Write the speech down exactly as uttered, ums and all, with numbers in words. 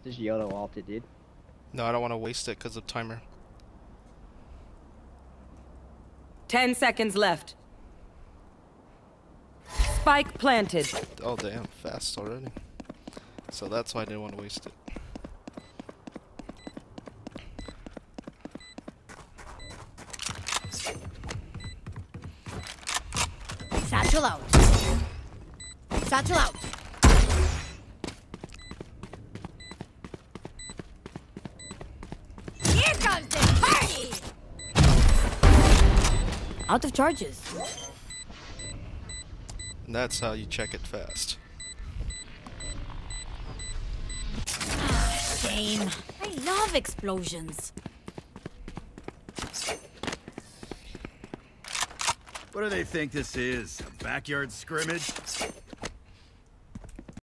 Just YOLO alt it, dude. No, I don't want to waste it because of timer. Ten seconds left. Spike planted. Oh damn, fast already. So that's why I didn't want to waste it. Satchel out. Satchel out. Here comes the party! Out of charges. And that's how you check it fast. Shame. I love explosions. What do they think this is? A backyard scrimmage?